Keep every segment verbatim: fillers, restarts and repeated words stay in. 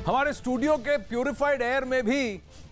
हमारे स्टूडियो के purified air में भी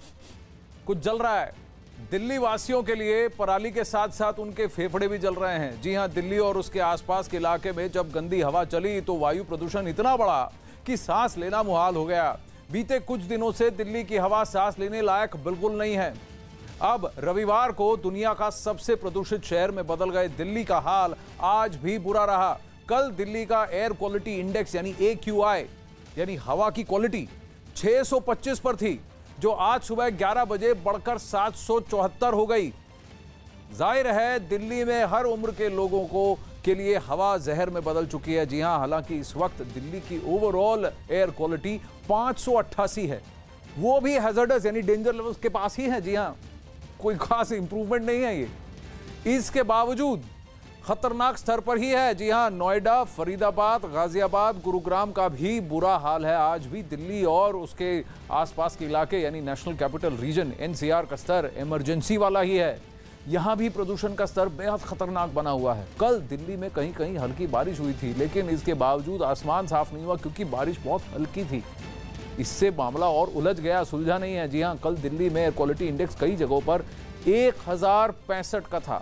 कुछ जल रहा है। दिल्ली वासियों के लिए पराली के साथ साथ उनके फेफड़े भी जल रहे हैं। जी हां, दिल्ली और उसके आसपास के इलाके में जब गंदी हवा चली तो वायु प्रदूषण इतना बढ़ा कि सांस लेना मुहाल हो गया। बीते कुछ दिनों से दिल्ली की हवा सांस लेने लायक बिल्कुल नहीं है। अब रविवार को दुनिया का सबसे प्रदूषित शहर में बदल गए दिल्ली का हाल आज भी बुरा रहा। कल दिल्ली का एयर क्वालिटी इंडेक्स यानी ए क्यू आई यानी हवा की क्वालिटी छह सौ पच्चीस पर थी, जो आज सुबह ग्यारह बजे बढ़कर सात सौ चौहत्तर हो गई। जाहिर है दिल्ली में हर उम्र के लोगों को के लिए हवा जहर में बदल चुकी है। जी हां, हालांकि इस वक्त दिल्ली की ओवरऑल एयर क्वालिटी पाँच सौ अट्ठासी है, वो भी हैजर्डस यानी डेंजर लेवल्स के पास ही है। जी हां, कोई खास इंप्रूवमेंट नहीं है ये। इसके बावजूद खतरनाक स्तर पर ही है। जी हां, नोएडा, फरीदाबाद, गाजियाबाद, गुरुग्राम का भी बुरा हाल है। आज भी दिल्ली और उसके आसपास के इलाके यानी national capital region N C R का स्तर इमरजेंसी वाला ही है। यहां भी प्रदूषण का स्तर बेहद खतरनाक बना हुआ है। कल दिल्ली में कहीं कहीं हल्की बारिश हुई थी, लेकिन इसके बावजूद आसमान साफ नहीं हुआ क्योंकि बारिश बहुत हल्की थी। इससे मामला और उलझ गया, सुलझा नहीं है। जी हां, कल दिल्ली में एयर क्वालिटी इंडेक्स कई जगहों पर एक हजार पैंसठ का था।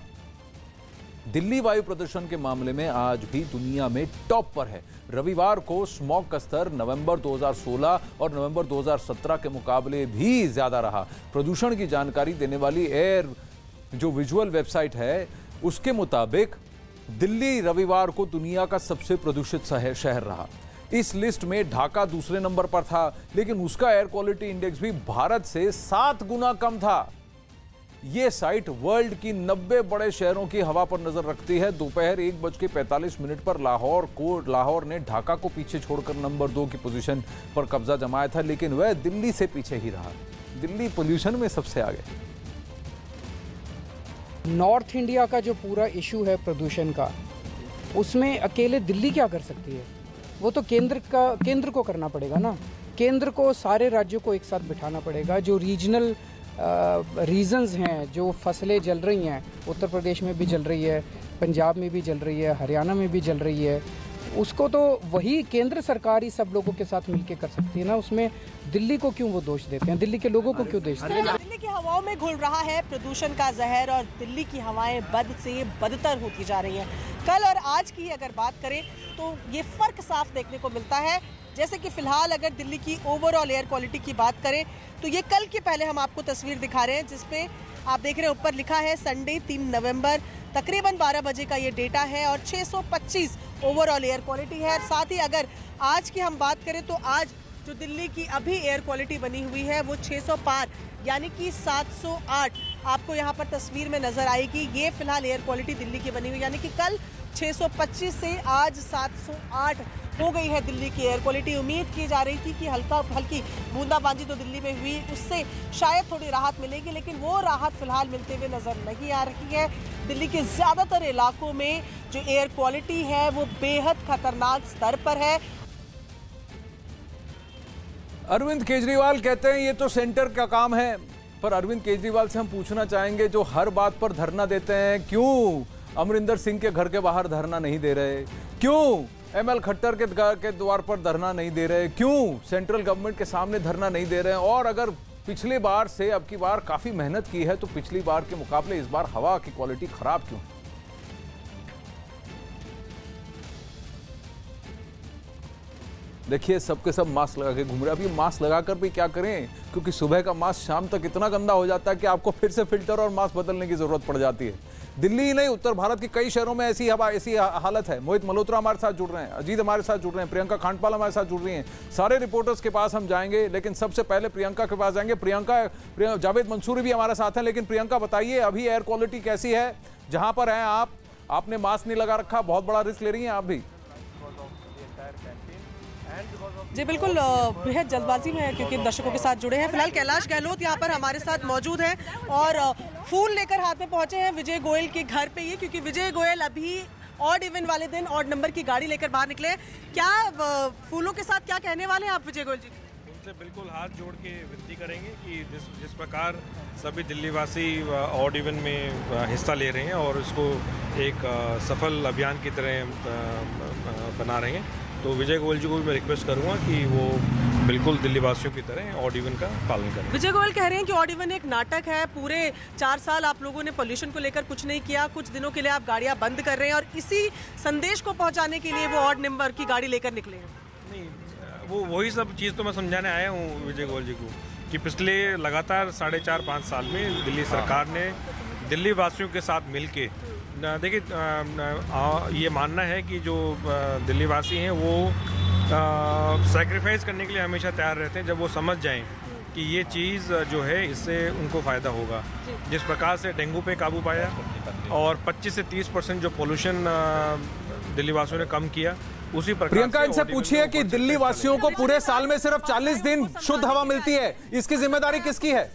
दिल्ली वायु प्रदूषण के मामले में आज भी दुनिया में टॉप पर है। रविवार को स्मॉग का स्तर नवंबर दो हज़ार सोलह और नवंबर दो हज़ार सत्रह के मुकाबले भी ज्यादा रहा। प्रदूषण की जानकारी देने वाली एयर जो विजुअल वेबसाइट है उसके मुताबिक दिल्ली रविवार को दुनिया का सबसे प्रदूषित शहर रहा। इस लिस्ट में ढाका दूसरे नंबर पर था, लेकिन उसका एयर क्वालिटी इंडेक्स भी भारत से सात गुना कम था। ये साइट वर्ल्ड की नब्बे बड़े शहरों की हवा पर नजर रखती है। दोपहर एक बज के पैंतालीस मिनट पर लाहौर को लाहौर ने ढाका को पीछे छोड़कर नंबर दो की पोजीशन पर कब्जा जमाया था, लेकिन वह दिल्ली से पीछे ही रहा। दिल्ली पोल्यूशन में सबसे आगे। नॉर्थ इंडिया का जो पूरा इशू है प्रदूषण का, उसमें अकेले दिल्ली क्या कर सकती है? वो तो केंद्र का केंद्र को करना पड़ेगा ना। केंद्र को सारे राज्यों को एक साथ बिठाना पड़ेगा। जो रीजनल रीजन्स uh, हैं, जो फसलें जल रही हैं, उत्तर प्रदेश में भी जल रही है, पंजाब में भी जल रही है, हरियाणा में भी जल रही है, उसको तो वही केंद्र सरकार ही सब लोगों के साथ मिलके कर सकती है ना। उसमें दिल्ली को क्यों वो दोष देते हैं? दिल्ली के लोगों को क्यों दोष देते हैं? दिल्ली की हवाओं में घुल रहा है प्रदूषण का जहर और दिल्ली की हवाएं बद से बदतर होती जा रही हैं। कल और आज की अगर बात करें तो ये फर्क साफ देखने को मिलता है। जैसे कि फिलहाल अगर दिल्ली की ओवरऑल एयर क्वालिटी की बात करें तो ये कल के पहले हम आपको तस्वीर दिखा रहे हैं, जिसपे आप देख रहे हैं ऊपर लिखा है संडे तीन नवंबर, तकरीबन बारह बजे का ये डेटा है और छह सौ पच्चीस ओवरऑल एयर क्वालिटी है। साथ ही अगर आज की हम बात करें तो आज जो दिल्ली की अभी एयर क्वालिटी बनी हुई है वो छह सौ पार यानी कि सात सौ आठ आपको यहाँ पर तस्वीर में नजर आएगी। ये फिलहाल एयर क्वालिटी दिल्ली की बनी हुई, यानी कि कल छह सौ पच्चीस से आज सात सौ आठ हो गई है दिल्ली की एयर क्वालिटी। उम्मीद की जा रही थी कि हल्का हल्की बूंदाबांदी तो दिल्ली में हुई, उससे शायद थोड़ी राहत मिलेगी, लेकिन वो राहत फिलहाल मिलते हुए नजर नहीं आ रही है। दिल्ली के ज्यादातर इलाकों में जो एयर क्वालिटी है वो बेहद खतरनाक स्तर पर है। अरविंद केजरीवाल कहते हैं ये तो सेंटर का काम है, पर अरविंद केजरीवाल से हम पूछना चाहेंगे जो हर बात पर धरना देते हैं, क्यों अमरिंदर सिंह के घर के बाहर धरना नहीं दे रहे? क्यों एम एल खट्टर के घर के द्वार पर धरना नहीं दे रहे? क्यों सेंट्रल गवर्नमेंट के सामने धरना नहीं दे रहे हैं? और अगर पिछली बार से अब की बार काफी मेहनत की है तो पिछली बार के मुकाबले इस बार हवा की क्वालिटी खराब क्यों? देखिए सबके सब मास्क लगा के घूम रहे हैं। अब ये मास्क लगाकर भी क्या करें, क्योंकि सुबह का मास्क शाम तक इतना गंदा हो जाता है कि आपको फिर से फिल्टर और मास्क बदलने की जरूरत पड़ जाती है। दिल्ली ही नहीं, उत्तर भारत के कई शहरों में ऐसी हवा ऐसी हालत है। मोहित मल्होत्रा हमारे साथ जुड़ रहे हैं, अजीत हमारे साथ जुड़ रहे हैं, प्रियंका खांडपाल हमारे साथ जुड़ रही हैं। सारे रिपोर्टर्स के पास हम जाएंगे, लेकिन सबसे पहले प्रियंका के पास जाएंगे। प्रियंका, जावेद मंसूरी भी हमारे साथ हैं, लेकिन प्रियंका बताइए अभी एयर क्वालिटी कैसी है जहां पर हैं आप? आपने मास्क नहीं लगा रखा, बहुत बड़ा रिस्क ले रही हैं आप भी। जी बिल्कुल, बेहद जल्दबाजी में है क्योंकि दर्शकों के साथ जुड़े हैं। फिलहाल कैलाश गहलोत यहाँ पर हमारे साथ मौजूद हैं और फूल लेकर हाथ में पहुंचे हैं विजय गोयल के घर पे ये, क्योंकि विजय गोयल अभी ऑड इवन वाले दिन ऑड नंबर की गाड़ी लेकर बाहर निकले। क्या फूलों के साथ क्या कहने वाले हैं आप विजय गोयल जी? उनसे बिल्कुल हाथ जोड़ के विनती करेंगे कि जिस जिस प्रकार सभी दिल्ली वासी ऑड इवन में हिस्सा ले रहे हैं और इसको एक सफल अभियान की तरह बना रहे हैं, तो विजय गोयल जी को भी मैं रिक्वेस्ट करूँगा कि वो बिल्कुल दिल्ली वासियों की तरह ऑड इवन का पालन करें। विजय गोयल कह रहे हैं कि ऑड इवन एक नाटक है, पूरे चार साल आप लोगों ने पोल्यूशन को लेकर कुछ नहीं किया, कुछ दिनों के लिए आप गाड़ियां बंद कर रहे हैं और इसी संदेश को पहुंचाने के लिए वो ऑड नंबर की गाड़ी लेकर निकले हैं। नहीं, वो वही सब चीज़ तो मैं समझाने आया हूँ विजय गोयल जी को कि पिछले लगातार साढ़े चार पाँच साल में दिल्ली सरकार ने दिल्ली वासियों के साथ मिलके देखिए ये मानना है कि जो दिल्ली वासी हैं वो सैक्रिफाइस करने के लिए हमेशा तैयार रहते हैं जब वो समझ जाएं कि ये चीज़ जो है इससे उनको फ़ायदा होगा। जिस प्रकार से डेंगू पे काबू पाया और पच्चीस से तीस परसेंट जो पोल्यूशन दिल्ली वासियों ने कम किया, उसी प्रकार प्रियंका इनसे पूछिए कि दिल्ली वासियों को पूरे साल में सिर्फ चालीस दिन शुद्ध हवा मिलती है, इसकी जिम्मेदारी किसकी है?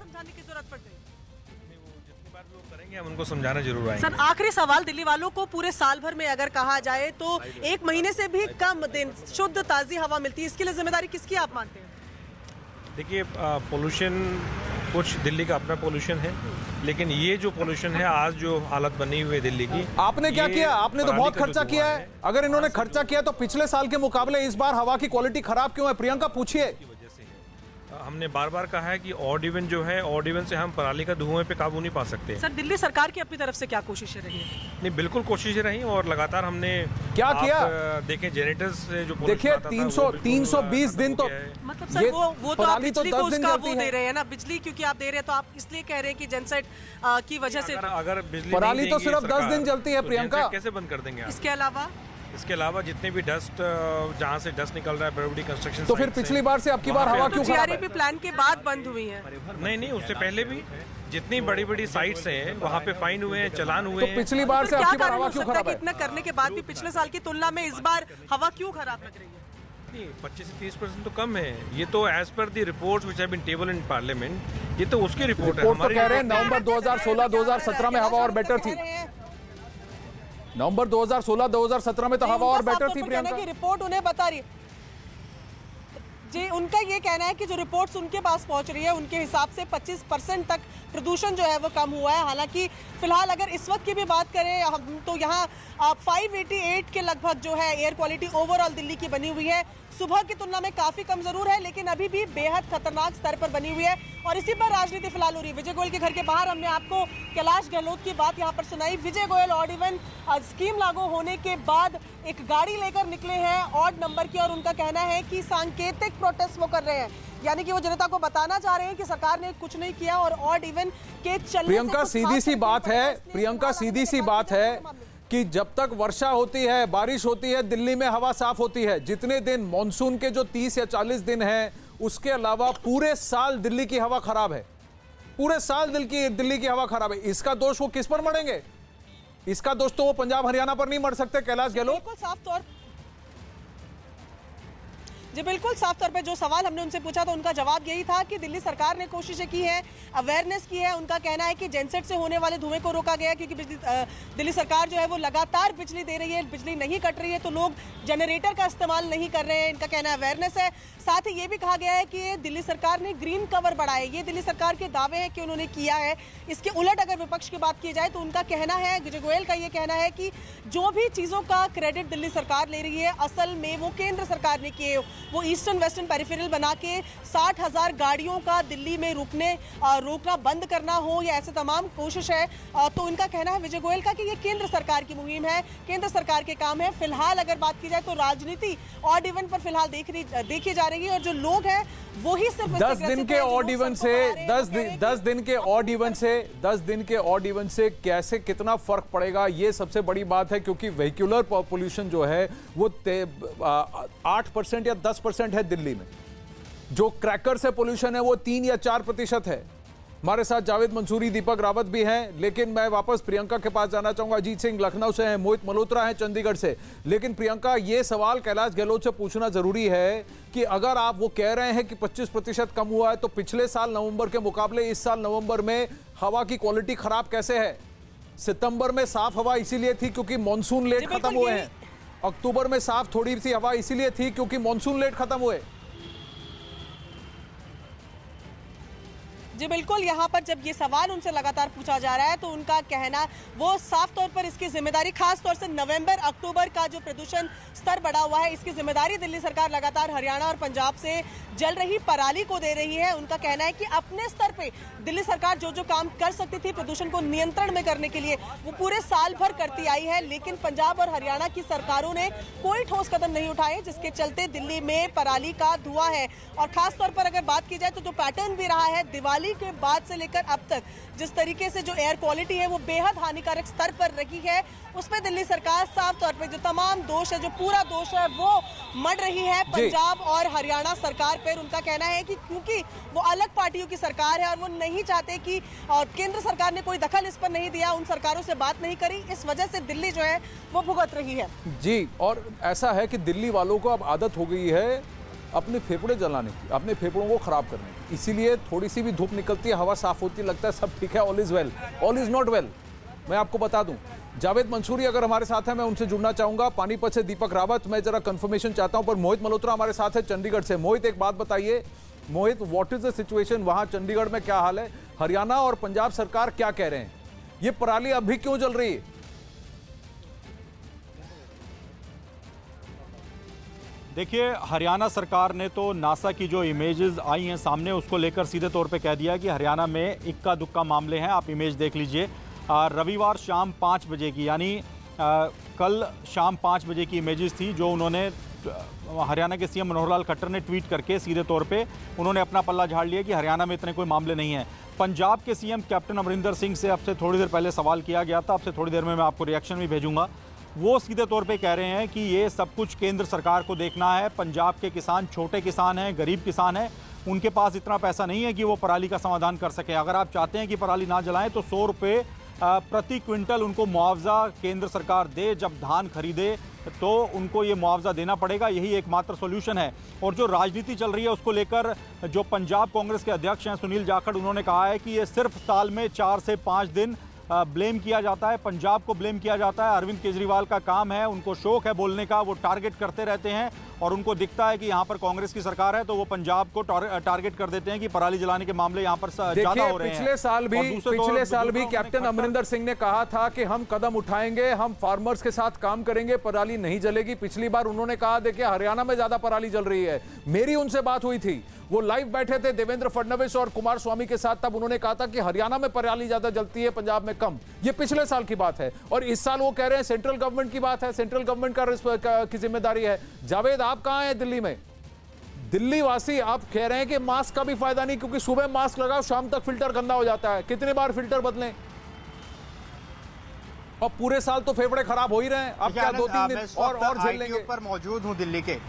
हम उनको समझाना जरूर आएंगे। सर आखिरी सवाल, दिल्ली वालों को पूरे साल भर में अगर कहा जाए तो एक महीने से भी कम दिन शुद्ध ताजी हवा मिलती है, इसके लिए जिम्मेदारी किसकी आप मानते हैं? देखिए पोल्यूशन कुछ दिल्ली का अपना पोल्यूशन है, लेकिन ये जो पोल्यूशन है आज जो हालत बनी हुई है दिल्ली की, आपने क्या किया? आपने तो बहुत खर्चा किया है। अगर इन्होंने खर्चा किया तो पिछले साल के मुकाबले इस बार हवा की क्वालिटी खराब क्यों है? प्रियंका पूछिए। हमने बार बार कहा है कि ऑड इवन जो है, ऑड इवन से हम पराली का धुएं पे काबू नहीं पा सकते। सर दिल्ली सरकार की अपनी तरफ से क्या कोशिशें रही है? नहीं बिल्कुल कोशिशें रही और लगातार हमने क्या किया? देखें जेनरेटर्स से जो देखिए तीन सौ तीन सौ बीस दिन तो मतलब सर वो वो तो आप बिजली को उसका वो दे रहे हैं ना, बिजली क्योंकि आप दे रहे हैं तो आप इसलिए कह रहे हैं कि जनसेट की वजह से अगर बिजली पराली तो सिर्फ दस दिन चलती है प्रियंका, कैसे बंद कर देंगे? इसके अलावा इसके अलावा जितने भी डस्ट जहाँ से डस्ट निकल रहा है बड़ी बड़ी कंस्ट्रक्शन, तो फिर पिछली बार से अब की बार हवा क्यों खराब है? प्लान के बाद बंद हुई है। नहीं नहीं उससे पहले भी जितनी बड़ी बड़ी साइट्स हैं वहाँ पे फाइन हुए हैं, चलान हुए हैं। तो पिछली बार से अब की बार हवा क्यों खराब है? इतना करने के बाद भी पिछले साल की तुलना में इस बार हवा क्यों खराब लग रही है? नहीं पच्चीस से तीस परसेंट तो कम है, ये तो as per the reports which have been table in parliament, ये तो उसकी रिपोर्ट है। तो कह रहे हैं नवंबर दो हज़ार सोलह दो हज़ार सत्रह में हवा और बेटर थी। नवंबर दो हज़ार सोलह दो हज़ार सत्रह में तो हवा और बेटर थी प्रियंका की रिपोर्ट उन्हें बता रही है जी। उनका ये कहना है कि जो रिपोर्ट्स उनके पास पहुंच रही है उनके हिसाब से पच्चीस परसेंट तक प्रदूषण जो है वो कम हुआ है। हालांकि फिलहाल अगर इस वक्त की भी बात करें हम तो यहाँ पाँच सौ अट्ठासी के लगभग जो है एयर क्वालिटी ओवरऑल दिल्ली की बनी हुई है। सुबह की तुलना में काफी कम जरूर है लेकिन अभी भी बेहद खतरनाक स्तर पर बनी हुई है और इसी पर राजनीति फिलहाल हो रही है। विजय गोयल के घर के बाहर हमने आपको कैलाश गहलोत की बात यहाँ पर सुनाई। Vijay Goyal odd even scheme लागू होने के बाद एक गाड़ी लेकर निकले हैं ऑड नंबर की और उनका कहना है कि सांकेतिक प्रोटेस्ट वो कर रहे हैं, यानी कि वो जनता को बताना चाह रहे हैं कि सरकार ने कुछ नहीं किया और ऑड इवन के चलने प्रियंका सीधी सी बात है प्रियंका सीधी सी बात है कि जब तक वर्षा होती है, बारिश होती है, दिल्ली में हवा साफ होती है। जितने दिन मॉनसून के जो तीस या चालीस दिन हैं, उसके अलावा पूरे साल दिल्ली की हवा खराब है। पूरे साल दिल की दिल्ली की हवा खराब है। इसका दोष वो किस पर मढ़ेंगे? इसका दोष तो वो पंजाब हरियाणा पर नहीं मढ़ सकते कैलाश गहलोत। बिल्कुल साफ तौर जी बिल्कुल साफ तौर पे जो सवाल हमने उनसे पूछा तो उनका जवाब यही था कि दिल्ली सरकार ने कोशिशें की है, अवेयरनेस की है। उनका कहना है कि जेनसेट से होने वाले धुएं को रोका गया क्योंकि बिजली दिल्ली सरकार जो है वो लगातार बिजली दे रही है, बिजली नहीं कट रही है तो लोग जनरेटर का इस्तेमाल नहीं कर रहे हैं। इनका कहना अवेयरनेस है। साथ ही ये भी कहा गया है कि दिल्ली सरकार ने ग्रीन कवर बढ़ाए, ये दिल्ली सरकार के दावे हैं कि उन्होंने किया है। इसके उलट अगर विपक्ष की बात की जाए तो उनका कहना है, विजय गोयल का ये कहना है कि जो भी चीज़ों का क्रेडिट दिल्ली सरकार ले रही है असल में वो केंद्र सरकार ने किए। वो ईस्टर्न वेस्टर्न पेरिफेरल बना के साठ हजार गाड़ियों का दिल्ली में रुकने रोकना बंद करना हो या ऐसे तमाम कोशिश है। तो इनका कहना है विजय गोयल का कि ये केंद्र सरकार की मुहिम है, केंद्र सरकार के काम है। फिलहाल अगर बात की जाए तो राजनीति ऑड इवन पर फिलहाल देख रही देखी जा रही है और जो लोग हैं वही सिर्फ दस दिन के ऑड इवन से दस दिन दस दिन के ऑड इवन से दस दिन के ऑड इवन से कैसे कितना फर्क पड़ेगा, ये सबसे बड़ी बात है। क्योंकि वेहिकुलर पॉल्यूशन जो है वो आठ परसेंट या दस परसेंट है दिल्ली में, जो क्रैकर से पोल्यूशन है वो तीन या चार प्रतिशत है। हमारे साथ जावेद मंसूरी, दीपक रावत भी हैं, लेकिन मैं वापस प्रियंका के पास जाना चाहूंगा। अजीत सिंह लखनऊ से हैं, मोहित मल्होत्रा हैं चंडीगढ़ से। लेकिन प्रियंका, ये सवाल कैलाश गहलोत से पूछना जरूरी है कि अगर आप वो कह रहे हैं कि पच्चीस प्रतिशत कम हुआ है तो पिछले साल नवंबर के मुकाबले इस साल नवंबर में हवा की क्वालिटी खराब कैसे है? सितंबर में साफ हवा इसीलिए थी क्योंकि मानसून लेट खत्म हुए हैं। अक्टूबर में साफ थोड़ी सी हवा इसीलिए थी क्योंकि मानसून लेट खत्म हुए। जी बिल्कुल, यहाँ पर जब ये सवाल उनसे लगातार पूछा जा रहा है तो उनका कहना वो साफ तौर पर इसकी जिम्मेदारी, खास तौर से नवंबर अक्टूबर का जो प्रदूषण स्तर बढ़ा हुआ है, इसकी जिम्मेदारी दिल्ली सरकार लगातार हरियाणा और पंजाब से जल रही पराली को दे रही है। उनका कहना है कि अपने स्तर पे दिल्ली सरकार जो जो काम कर सकती थी प्रदूषण को नियंत्रण में करने के लिए वो पूरे साल भर करती आई है, लेकिन पंजाब और हरियाणा की सरकारों ने कोई ठोस कदम नहीं उठाए, जिसके चलते दिल्ली में पराली का धुआं है। और खास तौर पर अगर बात की जाए तो जो पैटर्न भी रहा है दिवाली के बाद से लेकर अब तक, जिस तरीके से जो एयर क्वालिटी है वो बेहद हानिकारक स्तर पर रही है, उसमें दिल्ली सरकार साफ तौर पर जो तमाम दोष है, जो पूरा दोष है वो मढ़ रही है पंजाब और हरियाणा सरकार पर। उनका कहना है कि क्योंकि वो अलग पार्टियों की सरकार है और वो नहीं चाहते कि और केंद्र सरकार ने कोई दखल इस पर नहीं दिया, उन सरकारों से बात नहीं करी, इस वजह से दिल्ली जो है वो भुगत रही है। जी, और ऐसा है कि दिल्ली वालों को अब आदत हो गई है अपने फेफड़े जलाने की, अपने फेफड़ों को खराब करने की, इसीलिए थोड़ी सी भी धूप निकलती है, हवा साफ होती है, लगता है सब ठीक है, all is well. All is not well. मैं आपको बता दूं, जावेद मंसूरी अगर हमारे साथ है, मैं उनसे जुड़ना चाहूंगा। पानीपत से दीपक रावत, मैं जरा कंफर्मेशन चाहता हूं, पर मोहित मल्होत्रा हमारे साथ है चंडीगढ़ से। मोहित, एक बात बताइए, Mohit, what is the situation वहां चंडीगढ़ में, क्या हाल है? हरियाणा और पंजाब सरकार क्या कह रहे हैं? ये पराली अब भी क्यों जल रही है? देखिए, हरियाणा सरकार ने तो नासा की जो इमेजेस आई हैं सामने, उसको लेकर सीधे तौर पे कह दिया कि हरियाणा में इक्का दुक्का मामले हैं। आप इमेज देख लीजिए, रविवार शाम पाँच बजे की, यानी आ, कल शाम पाँच बजे की इमेजेस थी जो उन्होंने हरियाणा के सीएम मनोहर लाल खट्टर ने ट्वीट करके सीधे तौर पे उन्होंने अपना पल्ला झाड़ लिया कि हरियाणा में इतने कोई मामले नहीं हैं। पंजाब के सीएम कैप्टन अमरिंदर सिंह से अब से थोड़ी देर पहले सवाल किया गया था, अब से थोड़ी देर में मैं आपको रिएक्शन भी भेजूंगा। वो सीधे तौर पे कह रहे हैं कि ये सब कुछ केंद्र सरकार को देखना है। पंजाब के किसान छोटे किसान हैं, गरीब किसान हैं, उनके पास इतना पैसा नहीं है कि वो पराली का समाधान कर सकें। अगर आप चाहते हैं कि पराली ना जलाएं तो सौ रुपये प्रति क्विंटल उनको मुआवजा केंद्र सरकार दे। जब धान खरीदे तो उनको ये मुआवजा देना पड़ेगा, यही एकमात्र सॉल्यूशन है। और जो राजनीति चल रही है उसको लेकर जो पंजाब कांग्रेस के अध्यक्ष हैं सुनील जाखड़, उन्होंने कहा है कि ये सिर्फ साल में चार से पाँच दिन ब्लेम किया जाता है, पंजाब को ब्लेम किया जाता है। अरविंद केजरीवाल का काम है, उनको शौक है बोलने का, वो टारगेट करते रहते हैं और उनको दिखता है कि यहाँ पर कांग्रेस की सरकार है तो वो पंजाब को टारगेट कर देते हैं कि पराली जलाने के मामले यहाँ पर ज्यादा हो रहे हैं। पिछले साल भी पिछले साल भी कैप्टन अमरिंदर सिंह ने कहा था कि हम कदम उठाएंगे, हम फार्मर्स के साथ काम करेंगे, पराली नहीं जलेगी। पिछली बार उन्होंने कहा देखिए हरियाणा में ज्यादा पराली जल रही है। मेरी उनसे बात हुई थी, वो लाइव बैठे थे देवेंद्र फडणवीस और कुमार स्वामी के साथ, तब उन्होंने कहा था कि हरियाणा में पराली ज्यादा जलती है, पंजाब में कम। ये पिछले साल की बात है और इस साल वो कह रहे हैं सेंट्रल गवर्नमेंट की बात है, सेंट्रल गवर्नमेंट का की जिम्मेदारी है। जावेद, आप कहां हैं दिल्ली में? दिल्ली वासी आप कह रहे हैं कि मास्क का भी फायदा नहीं, क्योंकि सुबह मास्क लगाओ शाम तक फिल्टर गंदा हो जाता है। कितने बार फिल्टर बदलें? और पूरे साल तो फेफड़े खराब हो ही रहे हैं, अब क्या दो तीन दिन और और झेल लेंगे? पर मौजूद हूं दिल्ली के।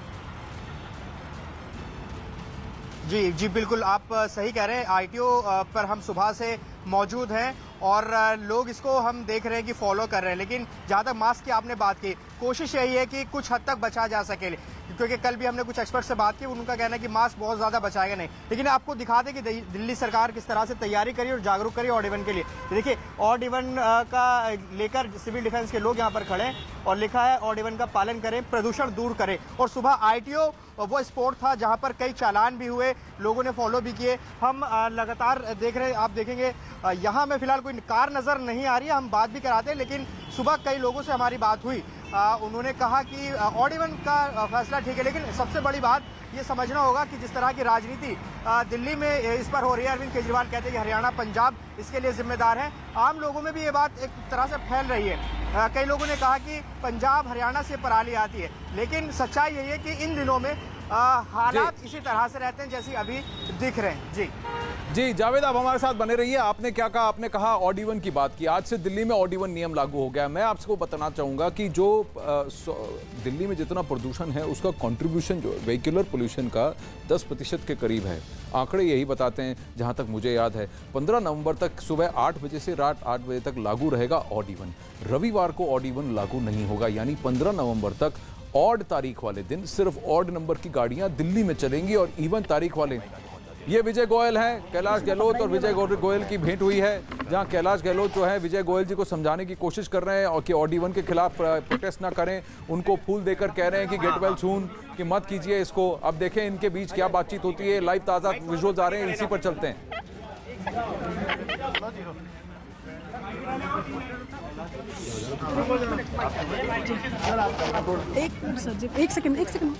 जी जी बिल्कुल, आप सही कह रहे हैं। आईटीओ पर हम सुबह से मौजूद हैं और लोग इसको हम देख रहे हैं कि फॉलो कर रहे हैं। लेकिन जहाँ तक मास्क की आपने बात की, कोशिश यही है कि कुछ हद तक बचा जा सके, क्योंकि कल भी हमने कुछ एक्सपर्ट से बात की, उनका कहना है कि मास्क बहुत ज़्यादा बचाएगा नहीं। लेकिन आपको दिखा दें कि दिल्ली सरकार किस तरह से तैयारी करी और जागरूक करी ऑड इवन के लिए। देखिए, ऑड इवन का लेकर सिविल डिफेंस के लोग यहाँ पर खड़े हैं और लिखा है ऑड इवन का पालन करें, प्रदूषण दूर करें। और सुबह आईटीओ वो स्पॉट था जहाँ पर कई चालान भी हुए, लोगों ने फॉलो भी किए। हम लगातार देख रहे हैं, आप देखेंगे यहाँ में फिलहाल कोई कार नज़र नहीं आ रही है, हम बात भी कराते हैं। लेकिन सुबह कई लोगों से हमारी बात हुई, आ, उन्होंने कहा कि ऑड इवन का फैसला ठीक है, लेकिन सबसे बड़ी बात ये समझना होगा कि जिस तरह की राजनीति दिल्ली में इस पर हो रही है, अरविंद केजरीवाल कहते हैं कि हरियाणा पंजाब इसके लिए जिम्मेदार है। आम लोगों में भी ये बात एक तरह से फैल रही है। आ, कई लोगों ने कहा कि पंजाब हरियाणा से पराली आती है, लेकिन सच्चाई यही है कि इन दिनों में आ, हालात इसी तरह से रहते हैं जैसे अभी दिख रहे हैं। जी जी जावेद, आप हमारे साथ बने रहिए। आपने क्या कहा? आपने कहा ऑड इवन की बात की। आज से दिल्ली में ऑड इवन नियम लागू हो गया। मैं आपको बताना चाहूंगा कि जो आ, दिल्ली में जितना प्रदूषण है उसका कंट्रीब्यूशन जो व्हीकुलर पोल्यूशन का दस प्रतिशत के करीब है। आंकड़े यही बताते हैं, जहां तक मुझे याद है पंद्रह नवंबर तक सुबह आठ बजे से रात आठ बजे तक लागू रहेगा ऑड इवन। रविवार को ऑड इवन लागू नहीं होगा, यानी पंद्रह नवंबर तक ऑड तारीख वाले दिन सिर्फ ऑड नंबर की गाड़ियां दिल्ली में चलेंगी और इवन तारीख वाले। ये विजय गोयल हैं, कैलाश गहलोत और विजय गोयल की भेंट हुई है, जहां कैलाश गहलोत जो है विजय गोयल जी को समझाने की कोशिश कर रहे हैं और कि ऑड इवन के खिलाफ प्रोटेस्ट ना करें। उनको फूल देकर कह रहे हैं कि गेट वेल सून, कि मत कीजिए इसको। अब देखें इनके बीच क्या बातचीत होती है। लाइव ताज़ा विजुअल्स आ रहे हैं, इसी पर चलते हैं। एक एक सेकंड एक सेकंड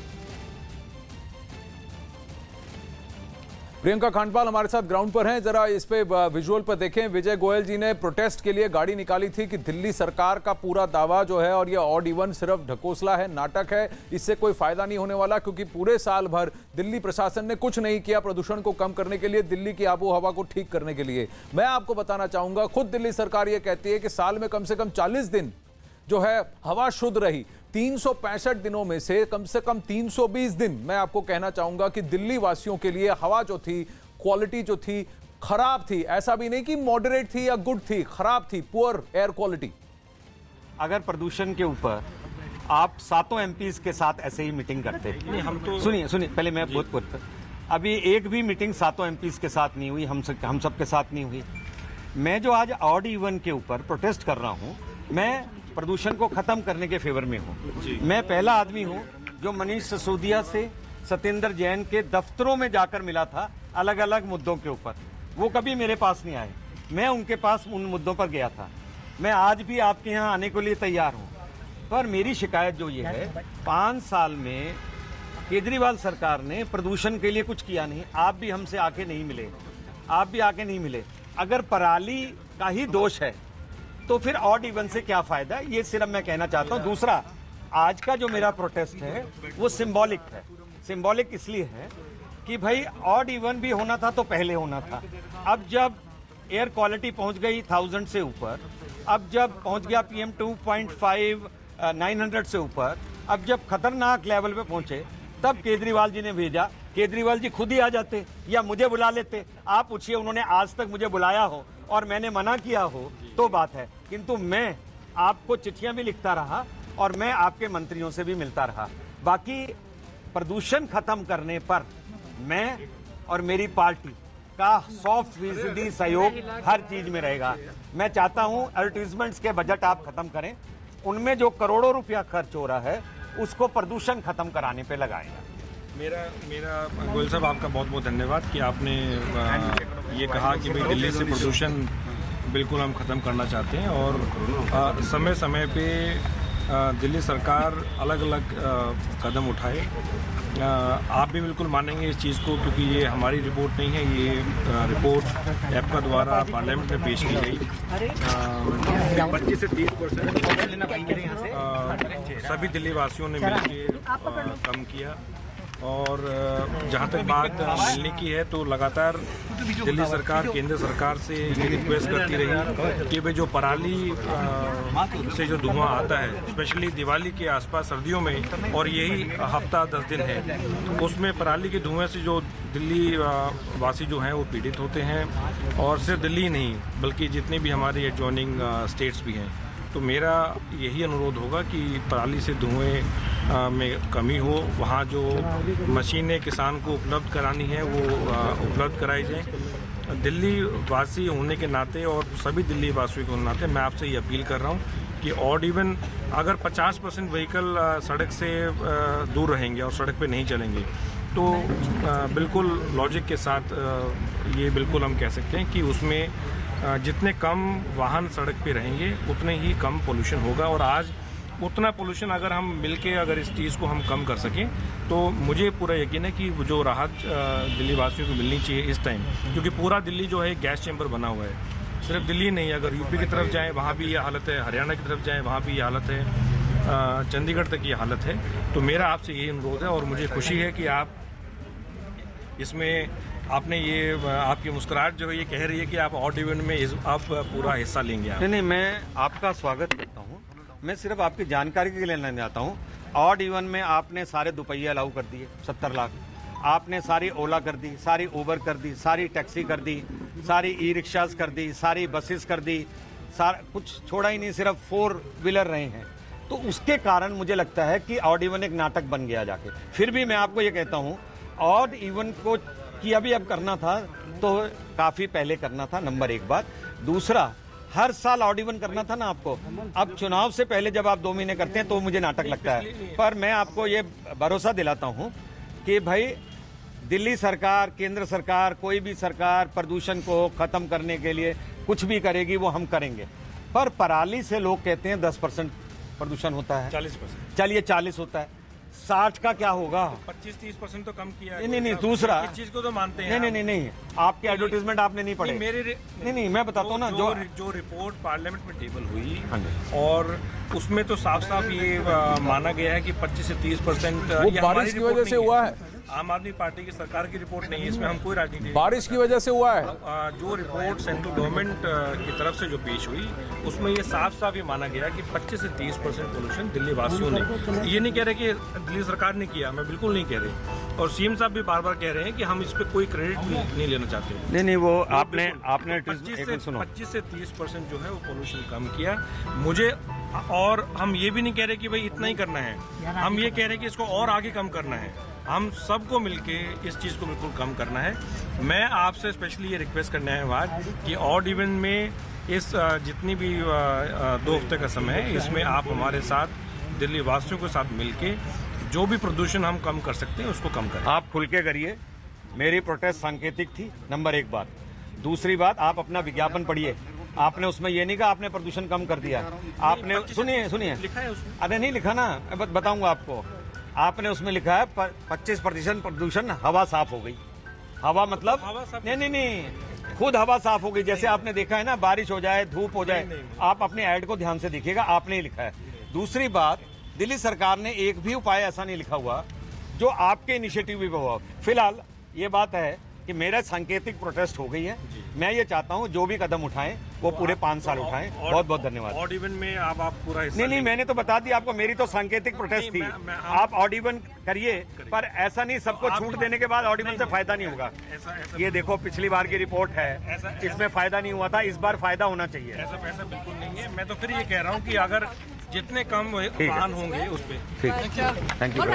प्रियंका खांडपाल हमारे साथ ग्राउंड पर हैं, जरा इस पे विजुअल पर देखें। विजय गोयल जी ने प्रोटेस्ट के लिए गाड़ी निकाली थी कि दिल्ली सरकार का पूरा दावा जो है और ये ऑड इवन सिर्फ ढकोसला है, नाटक है, इससे कोई फायदा नहीं होने वाला, क्योंकि पूरे साल भर दिल्ली प्रशासन ने कुछ नहीं किया प्रदूषण को कम करने के लिए, दिल्ली की आबो हवा को ठीक करने के लिए। मैं आपको बताना चाहूंगा, खुद दिल्ली सरकार ये कहती है कि साल में कम से कम चालीस दिन जो है हवा शुद्ध रही। तीन सौ पैंसठ दिनों में से कम से कम तीन सौ बीस दिन मैं आपको कहना चाहूंगा कि दिल्ली वासियों के लिए हवा जो थी, क्वालिटी जो थी, खराब थी। ऐसा भी नहीं कि मॉडरेट थी या गुड थी, खराब थी, पुअर एयर क्वालिटी। अगर प्रदूषण के ऊपर आप सातों एमपीज के साथ ऐसे ही मीटिंग करते, हम तो सुनिए सुनिए पहले मैं बहुत बहुत अभी एक भी मीटिंग सातों एमपीज के साथ नहीं हुई, हम सब हम सब के साथ नहीं हुई। मैं जो आज ऑड इवन के ऊपर प्रोटेस्ट कर रहा हूँ, मैं प्रदूषण को खत्म करने के फेवर में हूँ। मैं पहला आदमी हूँ जो मनीष सिसोदिया से सत्येंद्र जैन के दफ्तरों में जाकर मिला था अलग अलग मुद्दों के ऊपर। वो कभी मेरे पास नहीं आए, मैं उनके पास उन मुद्दों पर गया था। मैं आज भी आपके यहाँ आने के लिए तैयार हूँ, पर मेरी शिकायत जो ये है, पाँच साल में केजरीवाल सरकार ने प्रदूषण के लिए कुछ किया नहीं। आप भी हमसे आके नहीं मिले, आप भी आके नहीं मिले। अगर पराली का ही दोष है तो फिर ऑड इवन से क्या फायदा, ये सिर्फ मैं कहना चाहता हूँ। दूसरा, आज का जो मेरा प्रोटेस्ट है वो सिंबॉलिक है। सिंबॉलिक इसलिए है कि भाई ऑड इवन भी होना था तो पहले होना था। अब जब एयर क्वालिटी पहुंच गई थाउजेंड से ऊपर, अब जब पहुंच गया PM two point five nine hundred से ऊपर, अब जब खतरनाक लेवल पे पहुंचे, तब केजरीवाल जी ने भेजा। केजरीवाल जी खुद ही आ जाते या मुझे बुला लेते। आप पूछिए, उन्होंने आज तक मुझे बुलाया हो और मैंने मना किया हो तो बात है, किंतु मैं आपको चिट्ठियां भी लिखता रहा और मैं आपके मंत्रियों से भी मिलता रहा। बाकी प्रदूषण खत्म करने पर मैं और मेरी पार्टी का सौ फीसदी सहयोग हर चीज में रहेगा। मैं चाहता हूं एडवर्टीजमेंट्स के बजट आप खत्म करें, उनमें जो करोड़ों रुपया खर्च हो रहा है उसको प्रदूषण खत्म कराने पे लगाएं। मेरा मेरा गोयल साहब, आपका बहुत बहुत धन्यवाद कि आपने आ, ये कहा कि भाई दिल्ली से प्रदूषण बिल्कुल हम ख़त्म करना चाहते हैं। और आ, समय समय पे आ, दिल्ली सरकार अलग अलग आ, कदम उठाए। आ, आप भी बिल्कुल मानेंगे इस चीज़ को, क्योंकि ये हमारी रिपोर्ट नहीं है, ये आ, रिपोर्ट एप्का द्वारा पार्लियामेंट में पेश की गई। पच्चीस से तीस परसेंट सभी दिल्ली वासियों ने मिलकर कम किया। और जहाँ तक बात मिलने की है, तो लगातार दिल्ली सरकार केंद्र सरकार से ये रिक्वेस्ट करती रही कि भाई जो पराली से जो धुआं आता है, स्पेशली दिवाली के आसपास सर्दियों में, और यही हफ्ता दस दिन है, उसमें पराली के धुएं से जो दिल्ली वासी जो हैं वो पीड़ित होते हैं। और सिर्फ दिल्ली नहीं बल्कि जितने भी हमारे एडजॉइनिंग स्टेट्स भी हैं। तो मेरा यही अनुरोध होगा कि पराली से धुएं में कमी हो, वहाँ जो मशीनें किसान को उपलब्ध करानी है वो उपलब्ध कराई जाए। दिल्ली वासी होने के नाते और सभी दिल्ली वासियों के नाते मैं आपसे ये अपील कर रहा हूँ कि ऑड इवन अगर पचास परसेंट व्हीकल सड़क से दूर रहेंगे और सड़क पे नहीं चलेंगे, तो बिल्कुल लॉजिक के साथ ये बिल्कुल हम कह सकते हैं कि उसमें जितने कम वाहन सड़क पे रहेंगे उतने ही कम पोल्यूशन होगा। और आज उतना पोल्यूशन अगर हम मिलके अगर इस चीज़ को हम कम कर सकें, तो मुझे पूरा यकीन है कि जो राहत दिल्ली वासियों को मिलनी चाहिए इस टाइम, क्योंकि पूरा दिल्ली जो है गैस चैम्बर बना हुआ है। सिर्फ दिल्ली नहीं, अगर यूपी की तरफ जाएँ वहाँ भी ये हालत है, हरियाणा की तरफ जाएँ वहाँ भी ये हालत है, चंडीगढ़ तक ये हालत है। तो मेरा आपसे यही अनुरोध है और मुझे खुशी है कि आप इसमें आपने ये आपकी मुस्कुराहट जो है ये कह रही है कि आप ऑड इवन में इस, आप पूरा हिस्सा लेंगे। आप नहीं नहीं, मैं आपका स्वागत करता हूँ। मैं सिर्फ आपकी जानकारी के लिए लेने आता हूँ। ऑड इवन में आपने सारे दुपहिया अलाउ कर दिए सत्तर लाख, आपने सारी ओला कर दी, सारी उबर कर दी, सारी टैक्सी कर दी, सारी ई रिक्शाज कर दी, सारी बसेस कर दी, सारा कुछ छोड़ा ही नहीं, सिर्फ फोर व्हीलर रहे हैं। तो उसके कारण मुझे लगता है कि ऑड इवन एक नाटक बन गया जाके। फिर भी मैं आपको ये कहता हूँ, ऑड इवन को कि अभी अब करना था तो काफी पहले करना था, नंबर एक बात। दूसरा, हर साल ऑड इवन करना था ना आपको। अब चुनाव से पहले जब आप दो महीने करते हैं तो मुझे नाटक लगता है। पर मैं आपको ये भरोसा दिलाता हूं कि भाई दिल्ली सरकार, केंद्र सरकार, कोई भी सरकार प्रदूषण को खत्म करने के लिए कुछ भी करेगी, वो हम करेंगे। पर पराली से लोग कहते हैं दस परसेंट प्रदूषण होता है, चालीस परसेंट, चलिए चालीस होता है, साठ का क्या होगा? पच्चीस तीस परसेंट तो कम किया है। नहीं नहीं नहीं, दूसरा इस चीज को तो मानते हैं। नहीं नहीं नहीं नहीं, आपके एडवर्टीजमेंट आपने नहीं पढ़े। मेरे नहीं नहीं, मैं बताता हूँ ना, जो जो रिपोर्ट पार्लियामेंट में टेबल हुई और उसमें तो साफ साफ ये आ, माना गया है कि पच्चीस से तीस परसेंट वो बारिश की वजह से हुआ है। आम आदमी पार्टी की सरकार की रिपोर्ट नहीं है, इसमें हम कोई राजनीति, बारिश की वजह से हुआ है। आ, जो रिपोर्ट सेंट्रल गवर्नमेंट की तरफ से जो पेश हुई उसमें ये साफ साफ ये माना गया कि पच्चीस से तीस परसेंट पोल्यूशन दिल्ली वासियों ने, ये नहीं कह रहे कि दिल्ली सरकार ने किया, मैं बिल्कुल नहीं कह रही, और सीएम साहब भी बार बार कह रहे हैं कि हम इस पे कोई क्रेडिट नहीं लेना चाहते। नहीं नहीं, वो आपने आपने पच्चीस से पच्चीस से तीस परसेंट जो है वो पोल्यूशन कम किया मुझे, और हम ये भी नहीं कह रहे कि भाई इतना ही करना है, हम ये कह रहे हैं कि इसको और आगे कम करना है, हम सबको मिलके इस चीज़ को बिल्कुल कम करना है। मैं आपसे स्पेशली ये रिक्वेस्ट करना है बात कि ऑड इवन में इस जितनी भी दो हफ्ते का समय है, इसमें आप हमारे साथ दिल्ली वासियों के साथ मिलके जो भी प्रदूषण हम कम कर सकते हैं उसको कम करें। आप खुल के करिए, मेरी प्रोटेस्ट सांकेतिक थी, नंबर एक बात। दूसरी बात, आप अपना विज्ञापन पढ़िए, आपने उसमें ये नहीं कहा आपने प्रदूषण कम कर दिया, आपने सुनिए सुनिए लिखा है उसमें। अरे नहीं लिखा ना, बताऊंगा आपको। आपने उसमें लिखा है पच्चीस प्रतिशत प्रदूषण हवा साफ हो गई। हवा मतलब हवा साफ नहीं नहीं नहीं, खुद हवा साफ हो गई। जैसे आपने देखा है ना, बारिश हो जाए, धूप हो जाए, आप अपने ऐड को ध्यान से देखिएगा, आपने ही लिखा है। दूसरी बात, दिल्ली सरकार ने एक भी उपाय ऐसा नहीं लिखा हुआ जो आपके इनिशिएटिव भी हुआ। फिलहाल ये बात है कि मेरा सांकेतिक प्रोटेस्ट हो गई है, मैं ये चाहता हूँ जो भी कदम उठाएं वो पूरे पाँच साल उठाएं। बहुत बहुत धन्यवाद। ऑड इवन में आप आप पूरा हिस्सा नहीं नहीं, मैंने तो बता दिया आपको, मेरी तो सांकेतिक प्रोटेस्ट थी। मैं, मैं, आप ऑड इवन करिए, पर ऐसा नहीं सबको छूट देने के बाद ऑड इवन से फायदा नहीं होगा। ऐसा, ऐसा ये देखो पिछली बार की रिपोर्ट है, इसमें फायदा नहीं हुआ था, इस बार फायदा होना चाहिए। ऐसा ऐसा बिल्कुल नहीं है। मैं तो फिर ये कह रहा हूँ कि अगर जितने कम वाहन होंगे उस पर। ठीक, थैंक यू।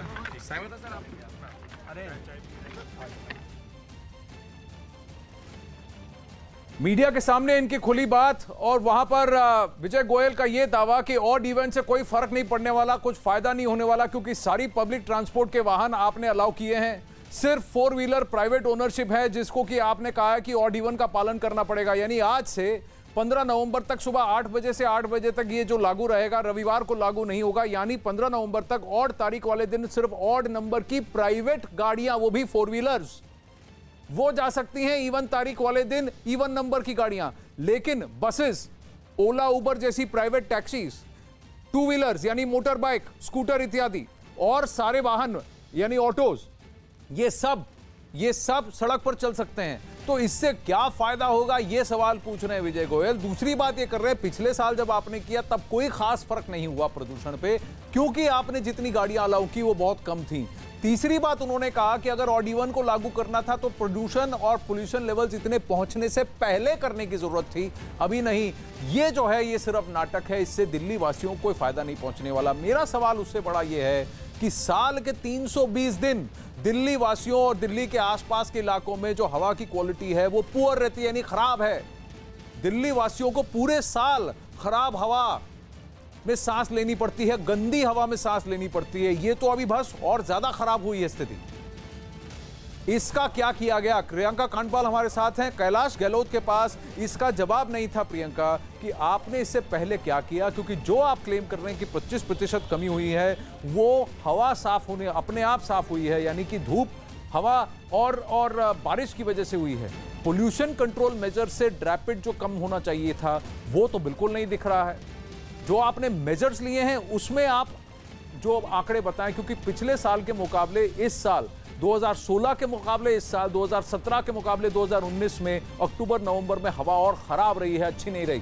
मीडिया के सामने इनकी खुली बात, और वहां पर विजय गोयल का यह दावा कि ऑड इवन से कोई फर्क नहीं पड़ने वाला, कुछ फायदा नहीं होने वाला, क्योंकि सारी पब्लिक ट्रांसपोर्ट के वाहन आपने अलाउ किए हैं, सिर्फ फोर व्हीलर प्राइवेट ओनरशिप है जिसको कि आपने कहा है कि ऑड इवन का पालन करना पड़ेगा। यानी आज से पंद्रह नवंबर तक सुबह आठ बजे से आठ बजे तक ये जो लागू रहेगा, रविवार को लागू नहीं होगा। यानी पंद्रह नवंबर तक ऑड तारीख वाले दिन सिर्फ ऑड नंबर की प्राइवेट गाड़ियां, वो भी फोर व्हीलर्स, वो जा सकती हैं इवन तारीख वाले दिन, इवन नंबर की गाड़ियां। लेकिन बसेस, ओला उबर जैसी प्राइवेट टैक्सीज, टू व्हीलर्स यानी मोटर बाइक, स्कूटर इत्यादि, और सारे वाहन यानी ऑटोज, ये सब ये सब सड़क पर चल सकते हैं। तो इससे क्या फायदा होगा, ये सवाल पूछ रहे हैं विजय गोयल। दूसरी बात ये कर रहे हैं, पिछले साल जब आपने किया तब कोई खास फर्क नहीं हुआ प्रदूषण पे, क्योंकि आपने जितनी गाड़ियां अलाउ की वो बहुत कम थी। तीसरी बात उन्होंने कहा कि अगर ऑड इवन को लागू करना था तो प्रदूषण और पोल्यूशन लेवल्स इतने पहुंचने से पहले करने की जरूरत थी, अभी नहीं। ये जो है ये सिर्फ नाटक है, इससे दिल्ली वासियों को कोई फायदा नहीं पहुंचने वाला। मेरा सवाल उससे बड़ा ये है कि साल के तीन सौ बीस दिन दिल्ली वासियों और दिल्ली के आसपास के इलाकों में जो हवा की क्वालिटी है वो पुअर रहती है, यानी खराब है। दिल्ली वासियों को पूरे साल खराब हवा में सांस लेनी पड़ती है, गंदी हवा में सांस लेनी पड़ती है। ये तो अभी बस और ज्यादा खराब हुई है स्थिति। इसका क्या किया गया? प्रियंका कांडपाल हमारे साथ हैं। कैलाश गहलोत के पास इसका जवाब नहीं था प्रियंका कि आपने इससे पहले क्या किया, क्योंकि जो आप क्लेम कर रहे हैं कि पच्चीस प्रतिशत कमी हुई है वो हवा साफ होने अपने आप साफ हुई है, यानी कि धूप, हवा और और बारिश की वजह से हुई है। पोल्यूशन कंट्रोल मेजर से रैपिड जो कम होना चाहिए था वो तो बिल्कुल नहीं दिख रहा है। जो आपने मेजर्स लिए हैं उसमें आप जो आंकड़े बताएं, क्योंकि पिछले साल के मुकाबले इस साल, दो हज़ार सोलह के मुकाबले इस साल, दो हज़ार सत्रह के मुकाबले दो हज़ार उन्नीस में अक्टूबर नवंबर में हवा और खराब रही है, अच्छी नहीं रही।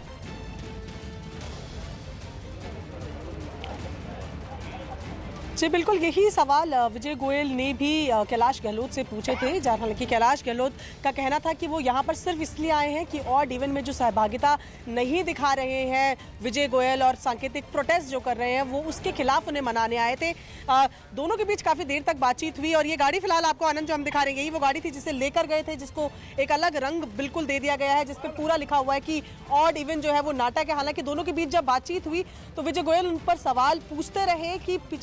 जी बिल्कुल, यही सवाल विजय गोयल ने भी कैलाश गहलोत से पूछे थे। जहाँ हालांकि कैलाश गहलोत का कहना था कि वो यहाँ पर सिर्फ इसलिए आए हैं कि ऑड इवन में जो सहभागिता नहीं दिखा रहे हैं विजय गोयल और सांकेतिक प्रोटेस्ट जो कर रहे हैं वो उसके खिलाफ उन्हें मनाने आए थे। आ, दोनों के बीच काफ़ी देर तक बातचीत हुई, और ये गाड़ी फिलहाल आपको आनंद जो हम दिखा रहे हैं यही वो गाड़ी थी जिसे लेकर गए थे, जिसको एक अलग रंग बिल्कुल दे दिया गया है, जिसपे पूरा लिखा हुआ है कि ऑड इवन जो है वो नाटक है। हालांकि दोनों के बीच जब बातचीत हुई तो विजय गोयल उन पर सवाल पूछते रहे कि पिछले चार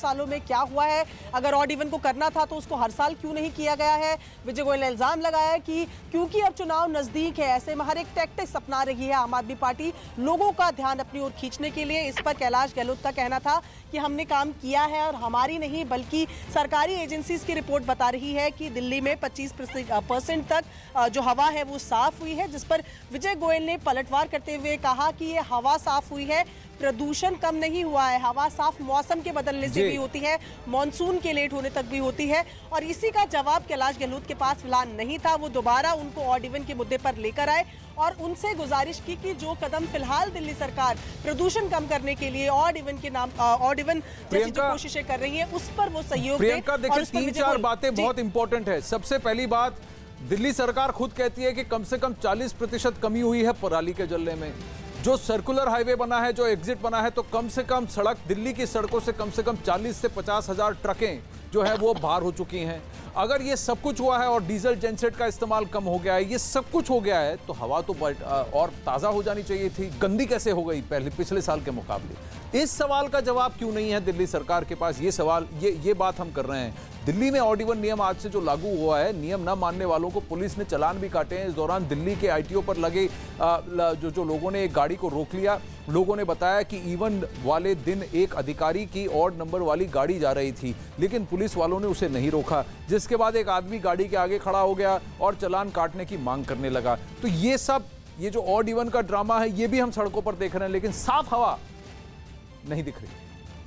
सालों में क्या हुआ है? अगर ऑड इवन को करना था तो उसको हर साल क्यों नहीं किया गया है? विजय गोयल ने इल्जाम लगाया कि क्योंकि अब चुनाव नजदीक है, ऐसे में हर एक टैक्टिक्स अपना रही है आम आदमी पार्टी लोगों का ध्यान अपनी ओर खींचने के लिए। इस पर कैलाश गहलोत का कहना था कि हमने काम किया है और हमारी नहीं बल्कि सरकारी एजेंसीज की रिपोर्ट बता रही है कि दिल्ली में पच्चीस परसेंट तक जो हवा है वो साफ हुई है, जिस पर विजय गोयल ने पलटवार करते हुए कहा कि ये हवा साफ हुई है, प्रदूषण कम नहीं हुआ है। हवा साफ मौसम के बदलने से भी होती है, मॉनसून के लेट होने तक भी होती है। और इसी का जवाब कैलाश गहलोत के पास फिलहाल नहीं था। वो दोबारा उनको ऑड इवन के मुद्दे पर लेकर आए और उनसे गुजारिश की कि जो कदम फिलहाल दिल्ली सरकार प्रदूषण कम करने के लिए ऑड इवन के नाम ऑड इवन जैसी जो कोशिशें कर रही है उस पर वो सहयोग दें। प्रियंका देखिए, तीन चार बातें बहुत इंपॉर्टेंट है। सबसे पहली बात, दिल्ली सरकार खुद कहती है कि कम से कम चालीस प्रतिशत कमी हुई है पराली के जलने में। जो सर्कुलर हाईवे बना है, जो एग्जिट बना है, तो कम से कम सड़क, दिल्ली की सड़कों से कम से कम चालीस से पचास हजार ट्रकें जो है वो बाहर हो चुकी हैं। अगर ये सब कुछ हुआ है और डीजल जेनसेट का इस्तेमाल कम हो गया है, ये सब कुछ हो गया है, तो हवा तो और ताज़ा हो जानी चाहिए थी। गंदी कैसे हो गई पहले पिछले साल के मुकाबले? इस सवाल का जवाब क्यों नहीं है दिल्ली सरकार के पास? ये सवाल, ये ये बात हम कर रहे हैं। दिल्ली में ऑड इवन नियम आज से जो लागू हुआ है, नियम न मानने वालों को पुलिस ने चालान भी काटे हैं। इस दौरान दिल्ली के आईटीओ पर लगे आ, जो जो लोगों ने एक गाड़ी को रोक लिया, लोगों ने बताया कि इवन वाले दिन एक अधिकारी की ऑड नंबर वाली गाड़ी जा रही थी, लेकिन पुलिस वालों ने उसे नहीं रोका, जिसके बाद एक आदमी गाड़ी के आगे खड़ा हो गया और चालान काटने की मांग करने लगा। तो ये सब, ये जो ऑड इवन का ड्रामा है, ये भी हम सड़कों पर देख रहे हैं, लेकिन साफ हवा नहीं दिख रही।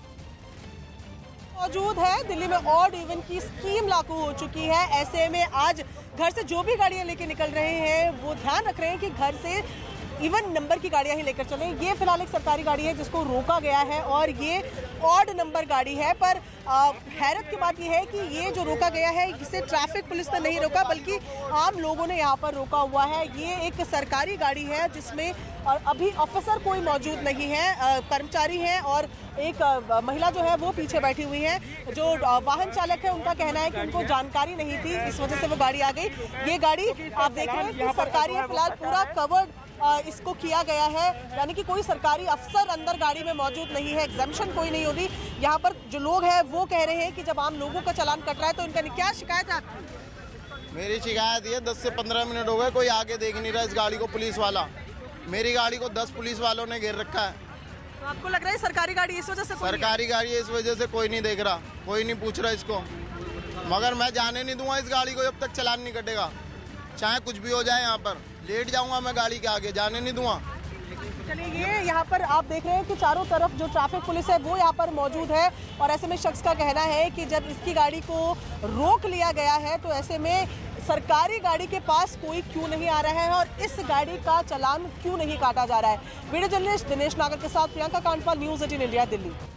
मौजूद है दिल्ली में ऑड इवन की स्कीम लागू हो चुकी है। ऐसे में आज घर से जो भी गाड़ियां लेके निकल रहे हैं वो ध्यान रख रहे हैं कि घर से इवन नंबर की गाड़ियां ही लेकर चलें। ये फिलहाल एक सरकारी गाड़ी है जिसको रोका गया है और ये ऑड नंबर गाड़ी है। पर आ, हैरत की बात यह है कि ये जो रोका गया है इसे ट्रैफिक पुलिस ने नहीं रोका बल्कि आम लोगों ने यहाँ पर रोका हुआ है। ये एक सरकारी गाड़ी है जिसमें अभी ऑफिसर कोई मौजूद नहीं है, कर्मचारी हैं और एक महिला जो है वो पीछे बैठी हुई है। जो वाहन चालक है उनका कहना है कि उनको जानकारी नहीं थी, इस वजह से वो गाड़ी आ गई। ये गाड़ी आप देख रहे हैं कि सरकारी है, फिलहाल पूरा कवर्ड इसको किया गया है, यानी कि कोई सरकारी अफसर अंदर गाड़ी में मौजूद नहीं है, एग्जामिशन कोई नहीं होगी। यहाँ पर जो लोग हैं वो कह रहे हैं कि जब आम लोगों का चालान कट रहा है तो इनका क्या शिकायत है? मेरी शिकायत ये दस से पंद्रह मिनट हो गए, कोई आगे देख नहीं रहा इस गाड़ी को। पुलिस वाला, मेरी गाड़ी को दस पुलिस वालों ने घेर रखा है। तो आपको लग रहा है सरकारी गाड़ी इस वजह से? सरकारी गाड़ी है, इस वजह से कोई नहीं देख रहा, कोई नहीं पूछ रहा इसको। मगर मैं जाने नहीं दूंगा इस गाड़ी को जब तक चालान नहीं कटेगा, चाहे कुछ भी हो जाए। यहाँ पर लेट जाऊंगा मैं गाड़ी के आगे, जाने नहीं दूंगा। चलिए, ये यहाँ पर आप देख रहे हैं कि चारों तरफ जो ट्रैफिक पुलिस है वो यहाँ पर मौजूद है और ऐसे में शख्स का कहना है कि जब इसकी गाड़ी को रोक लिया गया है तो ऐसे में सरकारी गाड़ी के पास कोई क्यों नहीं आ रहा है और इस गाड़ी का चालान क्यों नहीं काटा जा रहा है। वीडियो जर्नलिस्ट दिनेश नागर के साथ Priyanka Kandpal, News Eighteen India, Delhi.